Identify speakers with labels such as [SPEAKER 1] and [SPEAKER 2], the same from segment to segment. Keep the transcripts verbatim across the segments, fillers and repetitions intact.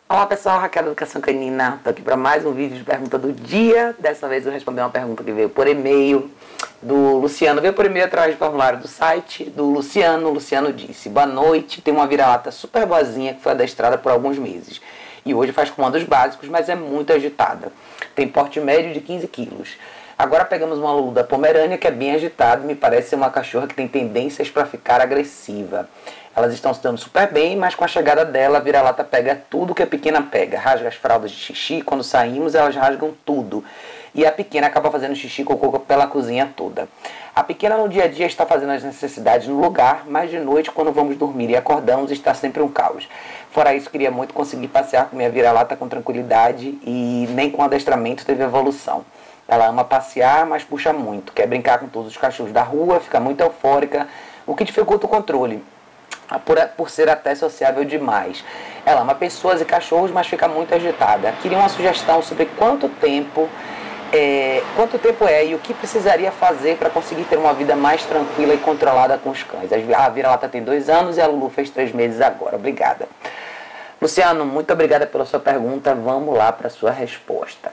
[SPEAKER 1] Olá pessoal, Raquel da Educação Canina, estou aqui para mais um vídeo de pergunta do dia. Dessa vez eu vou responder uma pergunta que veio por e-mail do Luciano. Veio por e-mail através do formulário do site do Luciano. O Luciano disse: boa noite, tem uma vira-lata super boazinha que foi adestrada por alguns meses e hoje faz comandos básicos, mas é muito agitada. Tem porte médio de quinze quilos. Agora pegamos uma Lulu da Pomerânia que é bem agitada e me parece ser uma cachorra que tem tendências para ficar agressiva. Elas estão se dando super bem, mas com a chegada dela, a vira-lata pega tudo que a pequena pega. Rasga as fraldas de xixi, quando saímos elas rasgam tudo. E a pequena acaba fazendo xixi e cocô pela cozinha toda. A pequena no dia a dia está fazendo as necessidades no lugar, mas de noite, quando vamos dormir e acordamos, está sempre um caos. Fora isso, queria muito conseguir passear com minha vira-lata com tranquilidade e nem com adestramento teve evolução. Ela ama passear, mas puxa muito. Quer brincar com todos os cachorros da rua, fica muito eufórica, o que dificulta o controle. Por, por ser até sociável demais. Ela ama pessoas e cachorros, mas fica muito agitada. Queria uma sugestão sobre quanto tempo é, quanto tempo é e o que precisaria fazer para conseguir ter uma vida mais tranquila e controlada com os cães. A vira-lata tem dois anos e a Lulu fez três meses agora. Obrigada. Luciano, muito obrigada pela sua pergunta. Vamos lá para a sua resposta.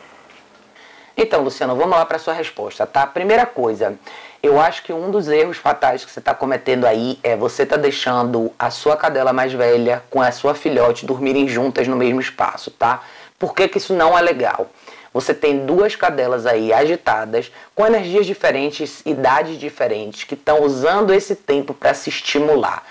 [SPEAKER 1] Então, Luciano, vamos lá para a sua resposta, tá? Primeira coisa, eu acho que um dos erros fatais que você está cometendo aí é você tá deixando a sua cadela mais velha com a sua filhote dormirem juntas no mesmo espaço, tá? Por que que isso não é legal? Você tem duas cadelas aí agitadas, com energias diferentes, idades diferentes, que estão usando esse tempo para se estimular.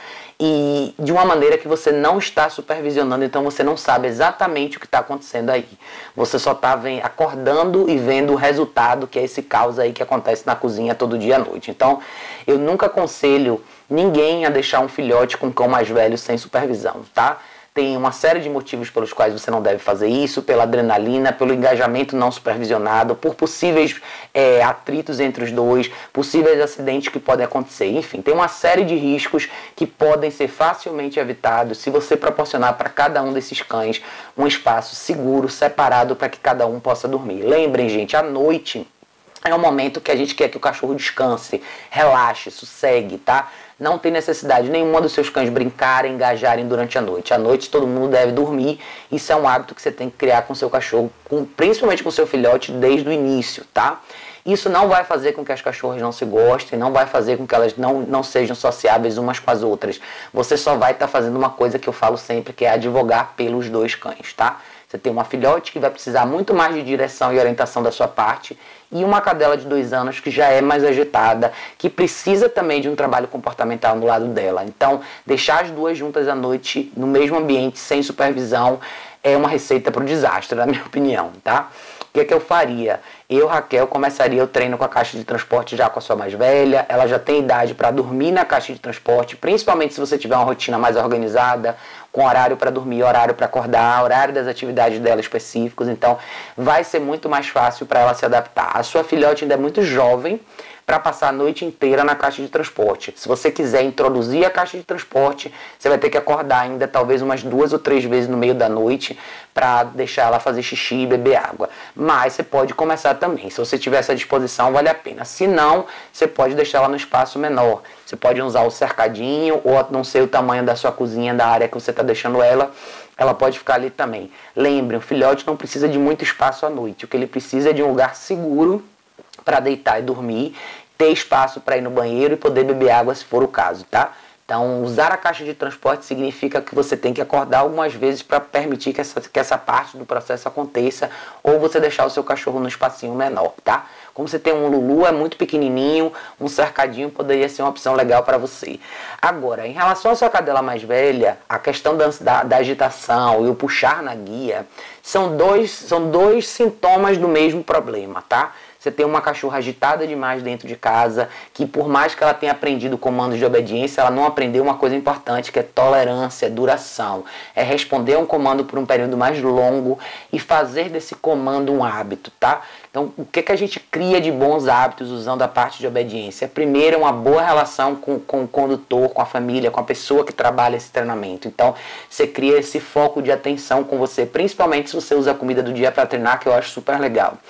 [SPEAKER 1] E de uma maneira que você não está supervisionando, então você não sabe exatamente o que está acontecendo aí. Você só está acordando e vendo o resultado, que é esse caos aí que acontece na cozinha todo dia à noite. Então, eu nunca aconselho ninguém a deixar um filhote com um cão mais velho sem supervisão, tá? Tem uma série de motivos pelos quais você não deve fazer isso, pela adrenalina, pelo engajamento não supervisionado, por possíveis é, atritos entre os dois, possíveis acidentes que podem acontecer. Enfim, tem uma série de riscos que podem ser facilmente evitados se você proporcionar para cada um desses cães um espaço seguro, separado, para que cada um possa dormir. Lembrem, gente, à noite é um momento que a gente quer que o cachorro descanse, relaxe, sossegue, tá? Não tem necessidade nenhuma dos seus cães brincarem, engajarem durante a noite. À noite todo mundo deve dormir. Isso é um hábito que você tem que criar com o seu cachorro, com, principalmente com o seu filhote, desde o início, tá? Isso não vai fazer com que as cachorras não se gostem, não vai fazer com que elas não, não sejam sociáveis umas com as outras. Você só vai estar tá fazendo uma coisa que eu falo sempre, que é advogar pelos dois cães, tá? Você tem uma filhote que vai precisar muito mais de direção e orientação da sua parte e uma cadela de dois anos que já é mais agitada, que precisa também de um trabalho comportamental no lado dela. Então, deixar as duas juntas à noite no mesmo ambiente, sem supervisão, é uma receita para o desastre, na minha opinião, tá? O que é que eu faria? Eu, Raquel, começaria o treino com a caixa de transporte já com a sua mais velha. Ela já tem idade para dormir na caixa de transporte, principalmente se você tiver uma rotina mais organizada, com horário para dormir, horário para acordar, horário das atividades dela específicos. Então, vai ser muito mais fácil para ela se adaptar. A sua filhote ainda é muito jovem para passar a noite inteira na caixa de transporte. Se você quiser introduzir a caixa de transporte, você vai ter que acordar ainda talvez umas duas ou três vezes no meio da noite para deixar ela fazer xixi e beber água. Mas você pode começar também. Se você tiver essa disposição, vale a pena. Se não, você pode deixar ela no espaço menor. Você pode usar o cercadinho ou não sei o tamanho da sua cozinha, da área que você está deixando ela. Ela pode ficar ali também. Lembre, o filhote não precisa de muito espaço à noite. O que ele precisa é de um lugar seguro para deitar e dormir, ter espaço para ir no banheiro e poder beber água se for o caso, tá? Então, usar a caixa de transporte significa que você tem que acordar algumas vezes para permitir que essa, que essa parte do processo aconteça, ou você deixar o seu cachorro no espacinho menor, tá? Como você tem um Lulu, é muito pequenininho, um cercadinho poderia ser uma opção legal para você. Agora, em relação à sua cadela mais velha, a questão da, da, da agitação e o puxar na guia são dois, são dois sintomas do mesmo problema, tá? Você tem uma cachorra agitada demais dentro de casa, que por mais que ela tenha aprendido comandos de obediência, ela não aprendeu uma coisa importante, que é tolerância, duração. É responder a um comando por um período mais longo e fazer desse comando um hábito, tá? Então, o que, que a gente cria de bons hábitos usando a parte de obediência? Primeiro, uma boa relação com, com o condutor, com a família, com a pessoa que trabalha esse treinamento. Então, você cria esse foco de atenção com você, principalmente se você usa a comida do dia para treinar, que eu acho super legal.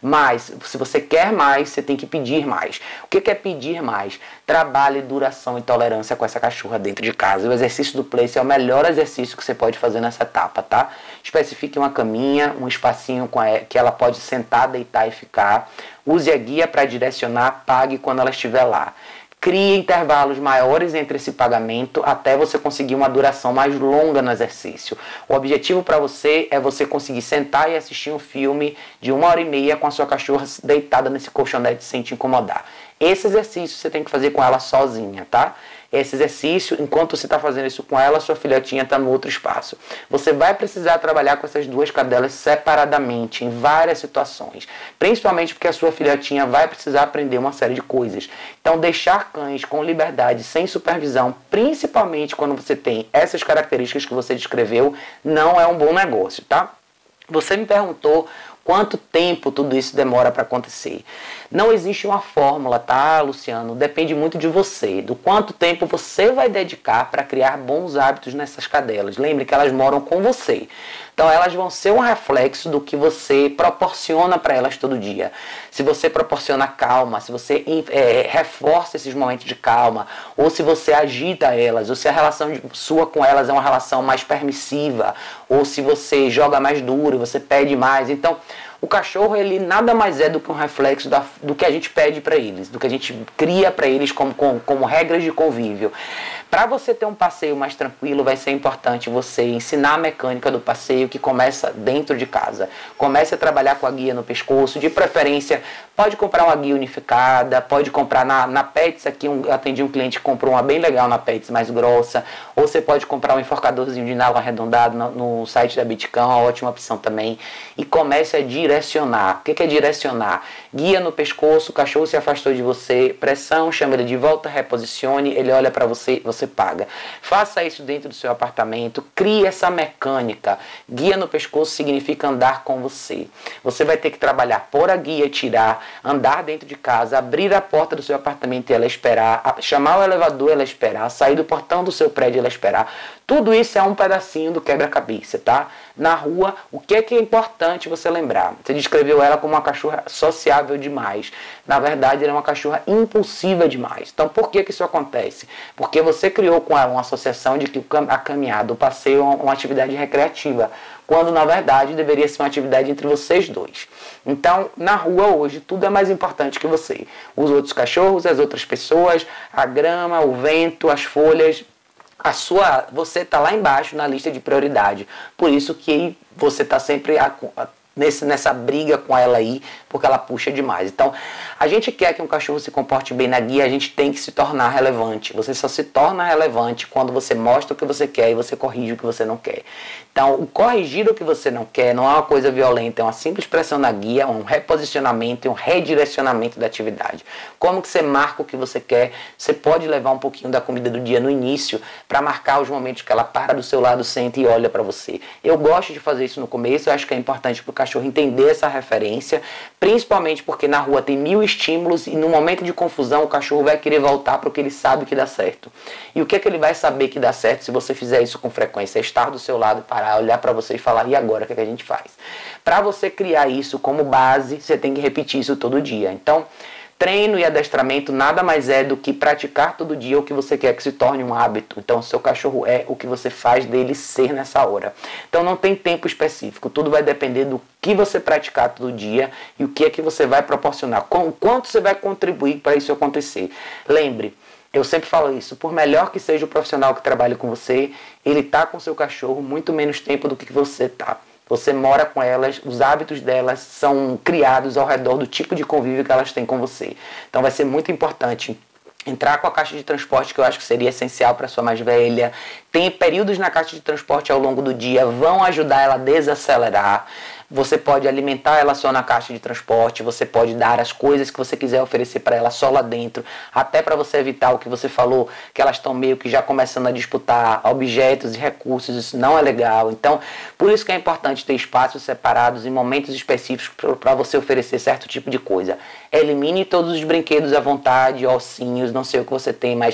[SPEAKER 1] Mas, se você quer mais, você tem que pedir mais. O que é pedir mais? Trabalhe duração e tolerância com essa cachorra dentro de casa. O exercício do place é o melhor exercício que você pode fazer nessa etapa, tá? Especifique uma caminha, um espacinho com a, que ela pode sentar, deitar e ficar. Use a guia para direcionar, pague quando ela estiver lá. Crie intervalos maiores entre esse pagamento até você conseguir uma duração mais longa no exercício. O objetivo para você é você conseguir sentar e assistir um filme de uma hora e meia com a sua cachorra deitada nesse colchonete sem te incomodar. Esse exercício você tem que fazer com ela sozinha, tá? Esse exercício, enquanto você está fazendo isso com ela, sua filhotinha está no outro espaço. Você vai precisar trabalhar com essas duas cadelas separadamente, em várias situações. Principalmente porque a sua filhotinha vai precisar aprender uma série de coisas. Então, deixar cães com liberdade, sem supervisão, principalmente quando você tem essas características que você descreveu, não é um bom negócio, tá? Você me perguntou quanto tempo tudo isso demora para acontecer. Não existe uma fórmula, tá, Luciano? Depende muito de você, do quanto tempo você vai dedicar para criar bons hábitos nessas cadelas. Lembre que elas moram com você. Então elas vão ser um reflexo do que você proporciona para elas todo dia. Se você proporciona calma, se você é, reforça esses momentos de calma, ou se você agita elas, ou se a relação de, sua com elas é uma relação mais permissiva, ou se você joga mais duro, você pede mais. Então, o cachorro, ele nada mais é do que um reflexo da, do que a gente pede para eles, do que a gente cria para eles como, como, como regras de convívio. Para você ter um passeio mais tranquilo, vai ser importante você ensinar a mecânica do passeio que começa dentro de casa. Comece a trabalhar com a guia no pescoço, de preferência, pode comprar uma guia unificada, pode comprar na, na Pets, aqui um, eu atendi um cliente que comprou uma bem legal na Pets, mais grossa, ou você pode comprar um enforcadorzinho de nylon arredondado no, no site da Bitcão, uma ótima opção também, e comece a direcionar. O que é direcionar? Guia no pescoço, o cachorro se afastou de você, pressão, chama ele de volta, reposicione, ele olha para você, você paga. Faça isso dentro do seu apartamento, crie essa mecânica. Guia no pescoço significa andar com você. Você vai ter que trabalhar por a guia, tirar, andar dentro de casa, abrir a porta do seu apartamento e ela esperar, chamar o elevador e ela esperar, sair do portão do seu prédio e ela esperar. Tudo isso é um pedacinho do quebra-cabeça, tá? Na rua, o que é que é importante você lembrar? Você descreveu ela como uma cachorra sociável demais. Na verdade, ela é uma cachorra impulsiva demais. Então, por que que isso acontece? Porque você criou com ela uma associação de que a caminhada, o passeio é uma atividade recreativa, quando na verdade deveria ser uma atividade entre vocês dois. Então, na rua hoje, tudo é mais importante que você. Os outros cachorros, as outras pessoas, a grama, o vento, as folhas. A sua, você está lá embaixo na lista de prioridade. Por isso que você está sempre a, a, nesse, nessa briga com ela aí, porque ela puxa demais. Então, a gente quer que um cachorro se comporte bem na guia, a gente tem que se tornar relevante. Você só se torna relevante quando você mostra o que você quer e você corrige o que você não quer. Então, o corrigir o que você não quer não é uma coisa violenta, é uma simples pressão na guia, um reposicionamento e um redirecionamento da atividade. Como que você marca o que você quer? Você pode levar um pouquinho da comida do dia no início para marcar os momentos que ela para do seu lado, senta e olha para você. Eu gosto de fazer isso no começo, eu acho que é importante para o cachorro entender essa referência, principalmente porque na rua tem mil estímulos e no momento de confusão o cachorro vai querer voltar para o que ele sabe que dá certo. E o que é que ele vai saber que dá certo se você fizer isso com frequência? É estar do seu lado, parar, olhar para você e falar, e agora o que é que a gente faz? Para você criar isso como base, você tem que repetir isso todo dia. Então, treino e adestramento nada mais é do que praticar todo dia o que você quer que se torne um hábito. Então, o seu cachorro é o que você faz dele ser nessa hora. Então, não tem tempo específico. Tudo vai depender do que você praticar todo dia e o que é que você vai proporcionar. Com, quanto você vai contribuir para isso acontecer. Lembre, eu sempre falo isso, por melhor que seja o profissional que trabalha com você, ele está com o seu cachorro muito menos tempo do que você está. Você mora com elas, os hábitos delas são criados ao redor do tipo de convívio que elas têm com você. Então vai ser muito importante entrar com a caixa de transporte, que eu acho que seria essencial para a sua mais velha. Tem períodos na caixa de transporte ao longo do dia, vão ajudar ela a desacelerar. Você pode alimentar ela só na caixa de transporte, você pode dar as coisas que você quiser oferecer para ela só lá dentro, até para você evitar o que você falou, que elas estão meio que já começando a disputar objetos e recursos, isso não é legal. Então, por isso que é importante ter espaços separados em momentos específicos para você oferecer certo tipo de coisa. Elimine todos os brinquedos à vontade, ossinhos, não sei o que você tem, mas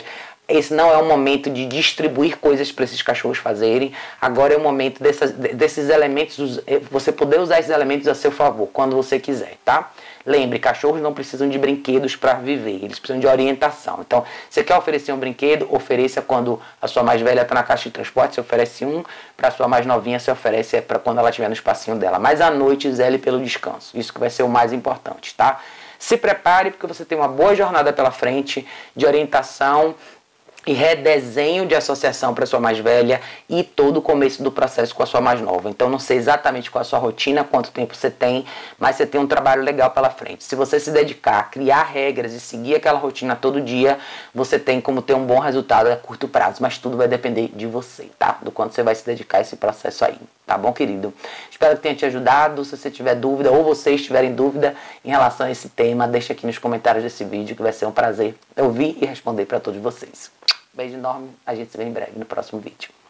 [SPEAKER 1] esse não é o momento de distribuir coisas para esses cachorros fazerem. Agora é o momento dessas, desses elementos, você poder usar esses elementos a seu favor, quando você quiser, tá? Lembre, cachorros não precisam de brinquedos para viver, eles precisam de orientação. Então, você quer oferecer um brinquedo, ofereça quando a sua mais velha está na caixa de transporte, você oferece um, para a sua mais novinha você oferece é para quando ela estiver no espacinho dela. Mas à noite, zele pelo descanso, isso que vai ser o mais importante, tá? Se prepare porque você tem uma boa jornada pela frente de orientação e redesenho de associação para sua mais velha e todo o começo do processo com a sua mais nova. Então não sei exatamente qual a sua rotina, quanto tempo você tem, mas você tem um trabalho legal pela frente. Se você se dedicar a criar regras e seguir aquela rotina todo dia, você tem como ter um bom resultado a curto prazo, mas tudo vai depender de você, tá? Do quanto você vai se dedicar a esse processo aí, tá bom, querido? Espero que tenha te ajudado. Se você tiver dúvida ou vocês tiverem dúvida em relação a esse tema, deixa aqui nos comentários desse vídeo que vai ser um prazer ouvir e responder para todos vocês. Beijo enorme, a gente se vê em breve no próximo vídeo.